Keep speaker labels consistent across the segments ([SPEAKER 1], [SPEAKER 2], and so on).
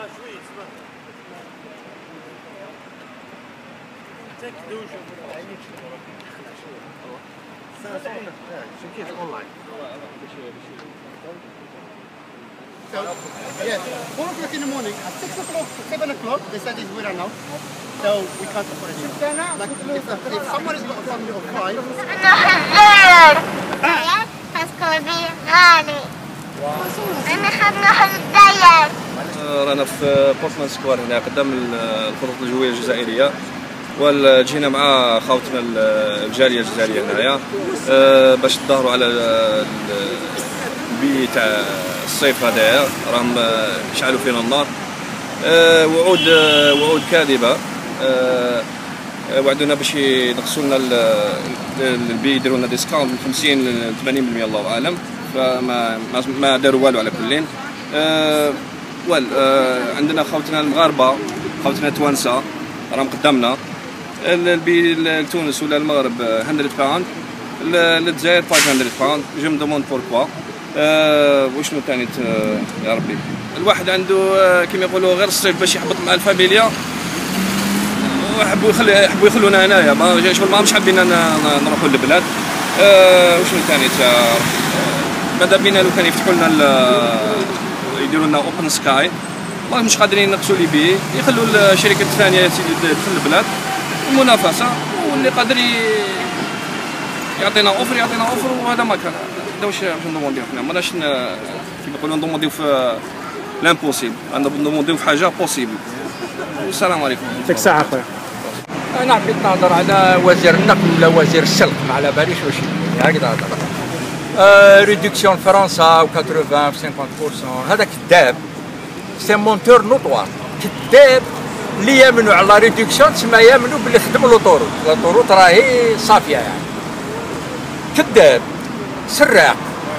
[SPEAKER 1] Yes, 4 o'clock in the morning. At 6 o'clock, 7 o'clock, they said it's winter now. So we can't afford it anymore. Like if someone is got a family of 5.
[SPEAKER 2] رانا في بورتمان سكوار هنا قدام الخطوط الجوية الجزائرية، وجينا مع خاوتنا الجالية الجزائرية هنايا باش تظاهروا على البي تاع الصيف هذايا، راهم يشعلوا فينا النار. وعود كاذبة. وعدونا باش ينقصوا لنا البي، يديروا لنا ديسكاونت من 50 ل 80%، الله اعلم. فما داروا والو على كلين. عندنا خوتنا المغاربه، خوتنا التوانسه راهم قدامنا. البي لتونس ولا المغرب 100 باوند، للجزائر 500 باوند. جو مو دوموند بوركوا. وشنو ثاني يا ربي؟ الواحد عنده كيما يقولوا غير الصيف باش يحبط مع الفاميليا، وحبوا يخلونا هنايا. شغل ما مش حابين نروحوا للبلاد. وشنو ثاني ماذا بينا لو كان يفتحوا لنا يديروا لنا اوبن سكاي. والله مش قادرين ينقصوا لي بي، يخلوا الشركات الثانيه تدخل البلاد، المنافسه، واللي قادر يعطينا اوفر يعطينا اوفر. وهذا ما كان. هذا واش ندومونديو حنا، ماناش كيما يقولوا ندومونديو في لامبوسيبل، ندومونديو في حاجه بوسيبل. والسلام عليكم.
[SPEAKER 3] يعطيك الصحه خويا.
[SPEAKER 4] انا حبيت نهضر على وزير النقل ولا وزير السلق، ما على باليش واش هكذا هضر. ريدكسيون فرنسا و 80 و 50%، هذا كذاب. سي مونتور نوطوار، كذاب. اللي يامنوا على ريدكسيون تسمى يامنوا باللي خدم لوطوروت. لوطوروت راهي صافيه يعني. كذاب، سراق،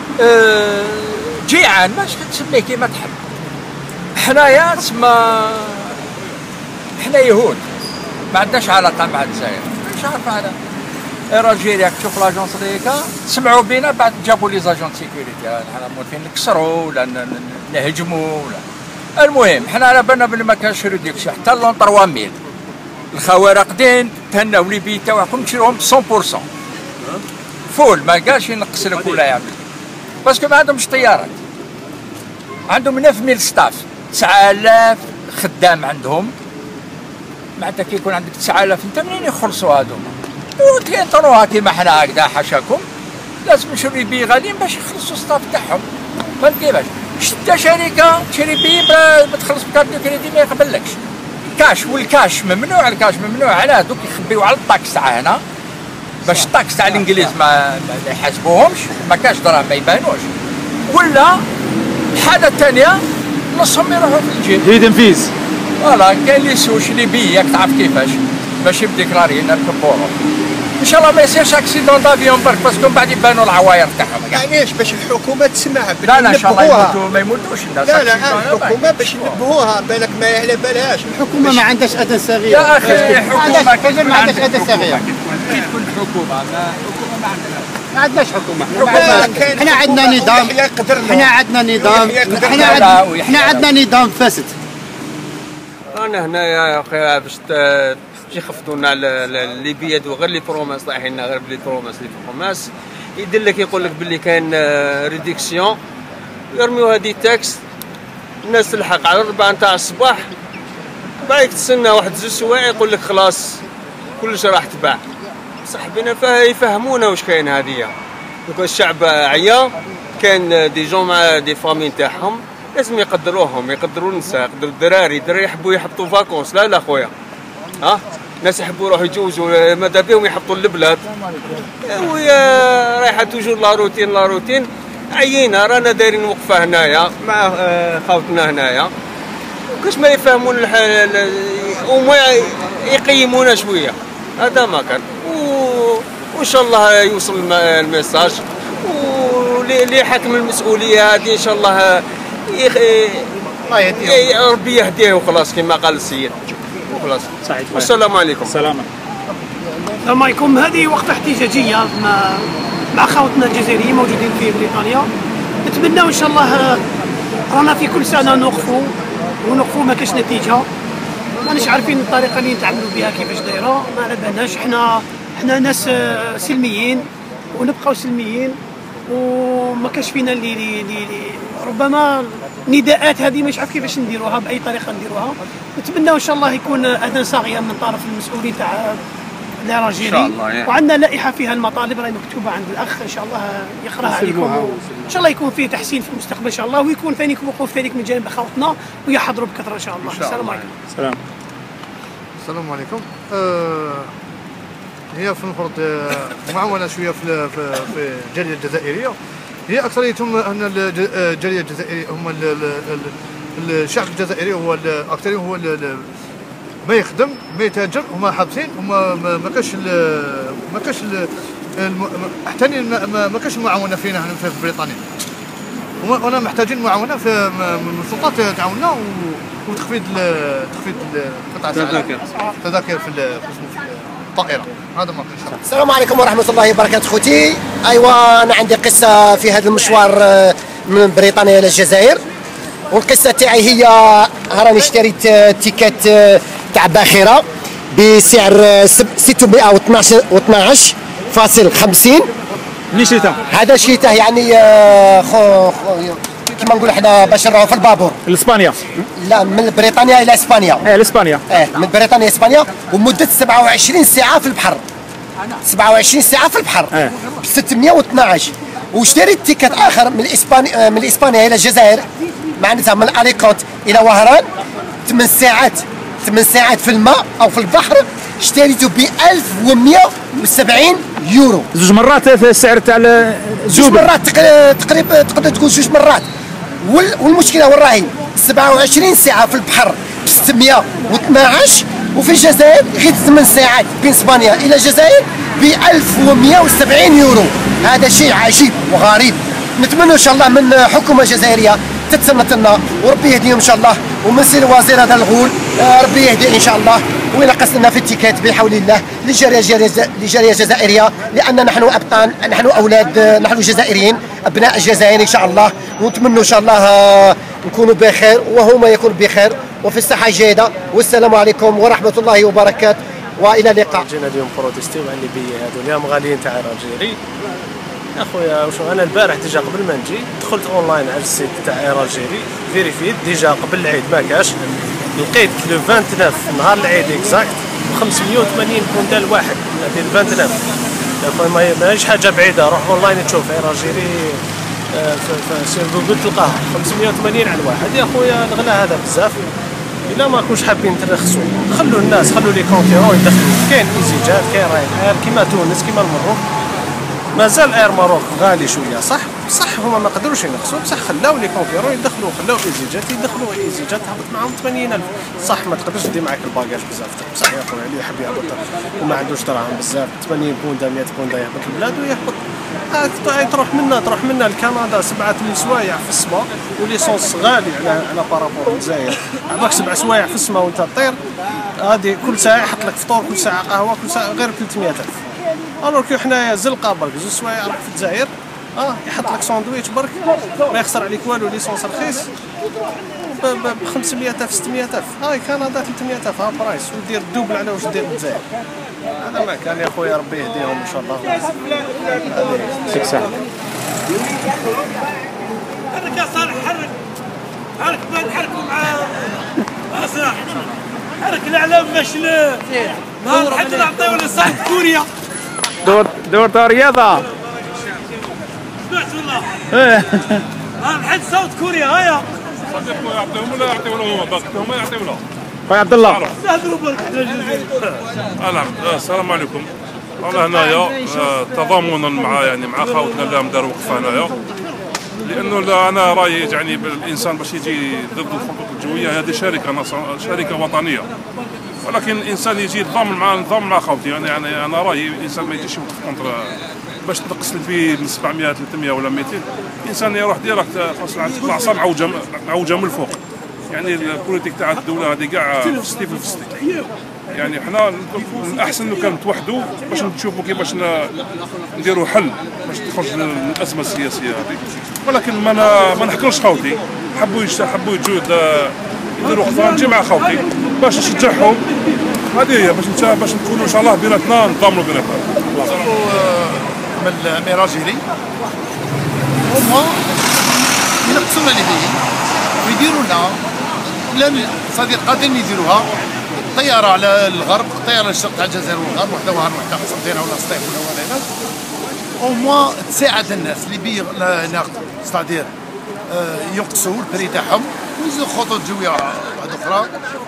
[SPEAKER 4] جيعان، ماش تسميه كيما تحب. حنايا تسمى حنا يهود، ما عندناش علاقه مع الجزائر. مش عارف هذا. الجيريا تشوف لاجونس ديكا تسمعوا بينا، بعد جابوا لي زاجون سيكوريتي، حنا موالفين نكسروا ولا نهجموا ولا. المهم حنا على بالنا بلي ما كانش ريدكسيون حتى لون 3000. الخوارقدين تهناو لي بي تاعكم تشريوهم 100% فول، ما قالش ينقص لك ولا يعمل، باسكو ما عندهمش طيارات. عندهم 9000 ستاف، 9000 خدام عندهم. معناتها كي يكون عندك 9000 انت منين يخلصوا هذوما؟ وتينطروها كيما حنا هكذا حاشاكم. لازم نشري بي غاليين باش يخلصوا الستاف تاعهم. فهمت كيفاش؟ شتا شركه تشري بي بتخلص بكارت دو كريدي ما يقبلكش. كاش، والكاش ممنوع، الكاش ممنوع. علاه دوك يخبيو على الطاكس تاع هنا، باش الطاكس تاع الانجليز ما يحاسبوهمش، ما كاش دراهم ما يبانوش. ولا الحاله الثانيه نصهم يروحوا في الجيب.
[SPEAKER 3] هيدن فيز.
[SPEAKER 4] فوالا كاين اللي يسوش لي بي، ياك تعرف كيفاش باش يديكلاري نركبوهم. ان شاء الله ما يصيرش اكسيدون دافيون برك، باسكو من بعد يبانوا العواير تاعهم.
[SPEAKER 1] علاش؟ باش الحكومه تسمع.
[SPEAKER 4] لا ان شاء الله ما يموتوش الناس.
[SPEAKER 1] لا الحكومه باش ينبهوها، بالك ما على بالهاش. الحكومه ما عندهاش اذى صغير
[SPEAKER 4] يا اخي. الحكومه
[SPEAKER 1] كثر ما عندهاش اذى صغير.
[SPEAKER 4] كي تكون الحكومه
[SPEAKER 1] ما عندناش حكومه. احنا عندنا نظام، احنا عندنا نظام فاسد.
[SPEAKER 5] انا هنايا يا اخي باش يخفضوا لنا الليبيات وغير لي بروماس طايحين لنا، غير لي بروماس يدلك يقول لك باللي كاين ريديكسيون، يرميو هذه تاكس. الناس تلحق على 4 نتاع الصباح، بعد تستنى واحد 2 سوايع يقول لك خلاص كلش راح تباع. صاحبنا يفهمونا واش كاين هذه. دوك الشعب عيا، كان دي جون مع دي فامي تاعهم، لازم يقدروهم، يقدروا النساء، يقدروا الدراري يحبوا يحبطوا فاكونس. لا خويا، الناس يحبوا يروحوا يتزوجوا، ماذا بهم يحبطوا البلاد. ويا رايحه توجور لا روتين. عيينا رانا دايرين وقفه هنايا مع خاوتنا هنايا، كاش ما يفهمون وما يقيمونا شويه. هذا ما كان. وان شاء الله يوصل الميساج، واللي حاكم المسؤوليه هذه ان شاء الله ربي يهديه وخلاص كما قال السيد وخلاص.
[SPEAKER 3] صحيح.
[SPEAKER 5] والسلام عليكم.
[SPEAKER 3] سلام.
[SPEAKER 6] السلام عليكم. هذه وقفه احتجاجيه مع خاوتنا الجزائريين موجودين في بريطانيا. نتمنى ان شاء الله رانا في كل سنه نوقفوا ونوقفوا ما كاش نتيجه. ماناش عارفين الطريقه اللي نتعاملوا بها كيفاش دايره، ما على بالناش. حنا ناس سلميين ونبقاو سلميين، وما كاش فينا اللي ربما النداءات هذه مش عارف كيفاش نديروها، باي طريقه نديروها. نتمنى ان شاء الله يكون اذان صاغيه من طرف المسؤولين تاع الراجيري، وعندنا لائحه فيها المطالب راهي مكتوبه عند الاخ، ان شاء الله يقراها عليكم، ان شاء الله يكون فيه تحسين في المستقبل ان شاء الله، ويكون ثاني وقوف ثاني من جانب اخوتنا ويحضروا بكثره ان شاء الله. السلام عليكم.
[SPEAKER 3] السلام عليكم. هي في المفروض معاونه شويه في الجاليه الجزائريه. هي اكثريتهم ان الجاليه الجزائريه هم الشعب الجزائري هو اكثرهم هو ما يخدم ما يتاجر، هما حابسين، هما ما كاش حتى ما كاش المعاونه فينا هنا في بريطانيا. وانا محتاجين معاونه من السلطات تعاوننا وتخفيض قطع التذاكر في الطائره. هذا ما ان شاء الله.
[SPEAKER 7] السلام عليكم ورحمه الله وبركاته خوتي. ايوا انا عندي قصه في هذا المشوار من بريطانيا الى الجزائر، والقصه تاعي هي راني اشتريت تيكات تاع باخره بسعر 612.50.
[SPEAKER 8] منين شريتها؟
[SPEAKER 7] هذا شريته يعني كما نقول احنا باش نروحوا في البابور
[SPEAKER 8] لاسبانيا.
[SPEAKER 7] لا، من بريطانيا الى اسبانيا.
[SPEAKER 8] لاسبانيا.
[SPEAKER 7] من بريطانيا اسبانيا، ومده 27 ساعه في البحر. 27 ساعه في البحر ب 612. واشتريت تيكت اخر من اسبانيا الى الجزائر، معناتها من اليكونت الى وهران 8 ساعات في الماء او في البحر، اشتريته ب 1170 يورو.
[SPEAKER 8] زوج مرات السعر تاع
[SPEAKER 7] زوج مرات تقريبا تقدر تقول زوج مرات. والمشكله وين راهي؟ 27 ساعه في البحر ب 612، وفي الجزائر غير 8 ساعات بين اسبانيا الى الجزائر ب 1170 يورو. هذا شيء عجيب وغريب. نتمنى ان شاء الله من حكومه جزائريه تتسنت لنا، وربي يهديهم ان شاء الله، ومن سي الوزير هذا الغول ربي يهديه ان شاء الله، وينقص لنا في التيكات بحول الله للجاليه الجزائريه، لان نحن ابطال، نحن اولاد، نحن جزائريين، ابناء الجزائر ان شاء الله. ونتمنى ان شاء الله نكونوا بخير وهما يكونوا بخير وفي الصحه الجيده. والسلام عليكم ورحمه الله وبركاته، والى اللقاء.
[SPEAKER 9] جينا اليوم بروتيستي وعلى الليبيه هذو اليوم غاليين تاع الجيري. يا خويا وشو انا البارح ديجا قبل ما نجي دخلت اونلاين على السيت تاع الجيري، فيريفيت ديجا قبل العيد ما كاش، لقيت لو 29 نهار العيد اكزاكت ب 580 بوندا الواحد. هذه ال 29 يا خويا ماهيش حاجه بعيده، روح اونلاين تشوف الجيري في جوجل تلقاها 580 على الواحد. يا خويا الغلا هذا بزاف. الا ما كنتش حابين ترخصوا خلوا الناس، خلوا لي كونكيرون يدخلوا. كاين ايزيجات، كاين راين اير كيما تونس كيما المغرب. مازال اير ماروك غالي شويه صح هما ما قدروش ينقصوا، بصح خلاو لي كونكيرون يدخلوا، خلاو ايزيجات يدخلوا. ايزيجات هبط معاهم 80,000. صح ما تقدرش تدي معاك الباكاج بزاف، بصح يا خويا اللي يحب يهبط وما عندوش دراهم بزاف 80 بوندا 100 بوندا يهبط البلاد ويهبط. تروح منا لكندا 7 سوايع في السماء، وليسونس غالي على بارابور الجزائر. عباك 7 سوايع في السماء وانت تطير، هذه كل ساعه يحط لك فطور، كل ساعه قهوه، كل ساعه غير 300,000. الوغ كي حنايا زلقه برك 2 سوايع راك في الجزائر، يحط لك ساندويتش برك ما يخسر عليك والو، ليسونس رخيص ب 500,000 600,000. هاي كندا 300,000 ها برايس، ودير الدوبل على واش دير الجزائر. هذا ما كان يا خويا، ربي يهديهم ان شاء الله.
[SPEAKER 8] هذه ساعه
[SPEAKER 6] حرك يا صالح، حرك نحركوا مع صالح، حرك الاعلام باش حتى نعطيو لصاحب كوريا
[SPEAKER 8] دور تاع رياضه.
[SPEAKER 6] سمعت والله نحد صوت كوريا. هيا
[SPEAKER 10] يعطيهم ولا يعطيو لهم هما يعطيو لهم.
[SPEAKER 8] خويا عبد الله
[SPEAKER 6] نهضروا برك.
[SPEAKER 10] السلام عليكم. انا هنايا تضامنا مع خاوتنا اللي داروا وقفه هنايا، لانه انا رايي يعني الانسان باش يجي ضد الخطوط الجويه هذه شركه وطنيه، ولكن الانسان يجي يتضامن مع خاوتي. يعني انا رايي الانسان ما يجيش يوقف كونتر باش تنقص فيه من 700 300 ولا 200. الانسان يروح ديريكت العصا معوجه من الفوق. يعني البوليتيك تاع الدوله هذه كاع فستي في الفستي. يعني حنا من الاحسن لو كان نتوحدوا باش نشوفوا كيفاش نديروا حل باش تخرج من الازمه السياسيه هذه. ولكن ما نحكرش خاوتي، حبوا يجوا ندير وقفه نجي مع خوتي باش نشجعهم. هذه هي باش نكونوا ان شاء الله بيناتنا نتضامنوا بيناتنا.
[SPEAKER 3] من الراجلي هما ينقصوا الليبيين ويديروا لنا صديق قادرين يديروها طياره على الغرب، طياره للشرق تاع الجزائر والغرب، وحده وهر وحده قصدينا ولا سطيف ولا ولينا او موان تساعد الناس اللي بيناقضوا ستادير ينقصوا البري تاعهم ويزيدوا خطوط جويه واحده اخرى.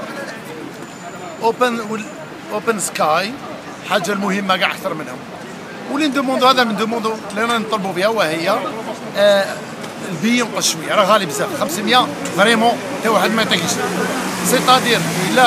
[SPEAKER 3] اوبن سكاي حاجه المهمه كاع اكثر منهم. واللي ندوموندو هذا من دوموندو اللي نطلبوا بها وهي البي ينقص شويه، راه غالي بزاف 500 فريمون حتى واحد ما يعطيكش. سيتادير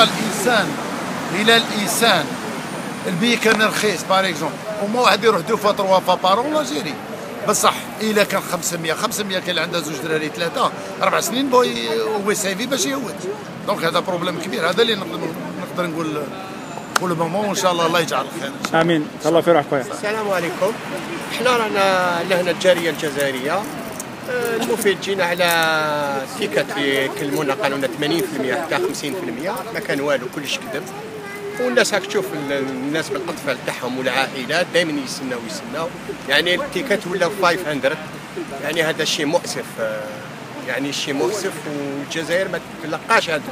[SPEAKER 3] الى الانسان البي كان رخيص باغ اكزومبل وما واحد يروح 2 فوا 3 فوا بارون لا جيري بصح الا كان 500 كاين اللي عنده 2 دراري 3 4 سنين هو سيفي باش يهود. دونك هذا بروبليم كبير، هذا اللي نقدر نقول كل مومون وان شاء الله يجعل الخير.
[SPEAKER 8] امين. تهلا في روحك خويا.
[SPEAKER 11] السلام عليكم. احنا رانا لهنا الجاليه الجزائريه المفيد جينا على تيكات اللي يكلمونا قالوا لنا 80% حتى 50% ما كان والو كلش كذب. والناس هاك تشوف الناس بالاطفال تاعهم والعائلات دائما يستناو يعني التيكات ولا 500 يعني هذا شيء مؤسف يعني شيء مؤسف والجزائر ما تلقاش هذا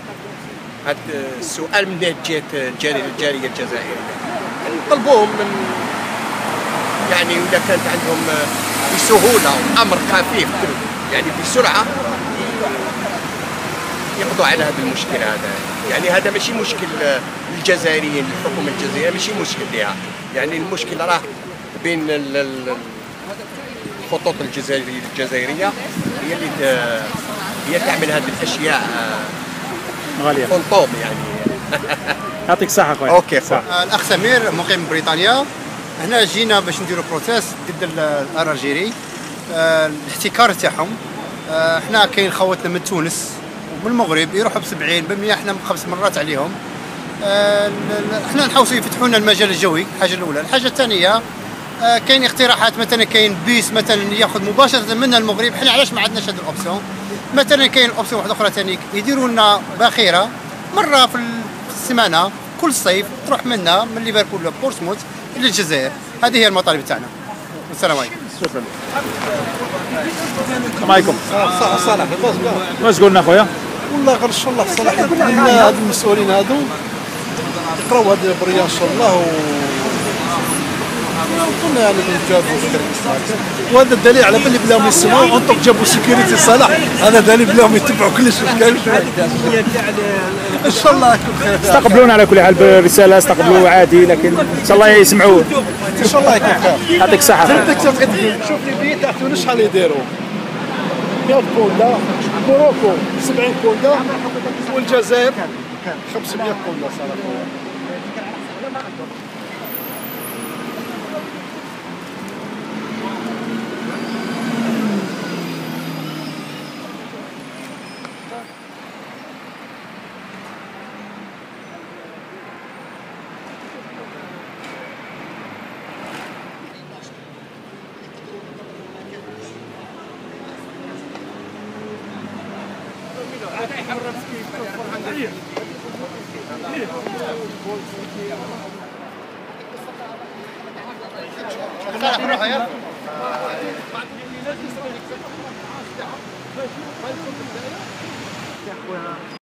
[SPEAKER 11] السؤال من جهه الجاليه الجزائريه. نطلبوهم من يعني اذا كانت عندهم بسهوله وامر خفيف يعني بسرعه يقضوا على هذا المشكل هذا. يعني هذا ماشي مشكل الجزائريين، الحكومه الجزائريه ماشي مشكل لها، يعني المشكل راه بين الخطوط الجزائريه هي اللي هي تعمل هذه الاشياء
[SPEAKER 8] غاليه
[SPEAKER 11] فونطوم يعني.
[SPEAKER 8] يعطيك الصحه خويا.
[SPEAKER 11] اوكي خويا.
[SPEAKER 1] الاخ سمير مقيم بريطانيا. هنا جينا باش نديروا بروسيس ضد الارجيري الاحتكار تاعهم. احنا كاين خوتنا من تونس ومن المغرب يروحوا ب70 احنا 5 مرات عليهم. احنا نحاولوا يفتحوا لنا المجال الجوي، الحاجه الاولى. الحاجه الثانيه كاين اقتراحات مثلا كاين بيس مثلا ياخذ مباشره من المغرب، احنا علاش ما عندناش هذه الاوبسيون؟ مثلا كاين اوبسيون واحده اخرى ثاني يديروا لنا باخره مره في السيمانه كل صيف تروح منا من ليفربول لبورسموث الى الجزائر. هذه هي المطالب تاعنا. والسلام عليكم.
[SPEAKER 8] شكرا. السلام عليكم.
[SPEAKER 3] صالح
[SPEAKER 8] واش قلنا خويا؟
[SPEAKER 3] والله غير ان شاء الله صالح يقول لنا هاد المسؤولين هادو يقراو هاد البريه ان شاء الله قلنا يعني نتجاوبوا وهذا الدليل على بالي بلاهم يسمعوا اونطوك جابوا سيكوريتي صالح، هذا دليل بلاهم يتبعوا كلش كاين ان شاء الله يكون خير.
[SPEAKER 8] استقبلونا على كل حال بالرساله، استقبلوا عادي لكن ان شاء الله يسمعوه
[SPEAKER 3] ان شاء الله يكون خير.
[SPEAKER 8] يعطيك الصحه.
[SPEAKER 3] شوف لي بيت تاع تونس شحال يديروا 100 كوندا، موروكو 70 كوندا والجزائر 500 كوندا صراحه.
[SPEAKER 1] صالح روح يا